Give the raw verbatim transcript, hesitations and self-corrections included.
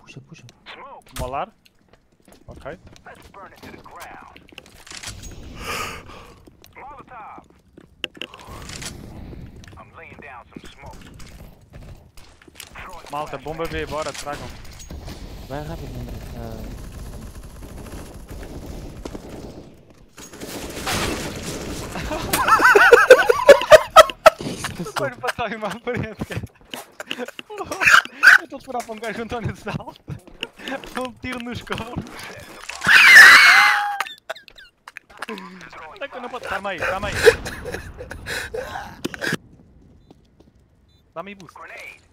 puxa, puxa. Molar. Ok. Malta, bomba B, bora, tragam. Vai rápido, André. Ah, Vai passar aí uma frente, cara. Eu estou a esperar para um gajo António de Salto. Um tiro nos cornos. Onde é que eu não posso? Calma aí, calma aí. Dá-me aí boost.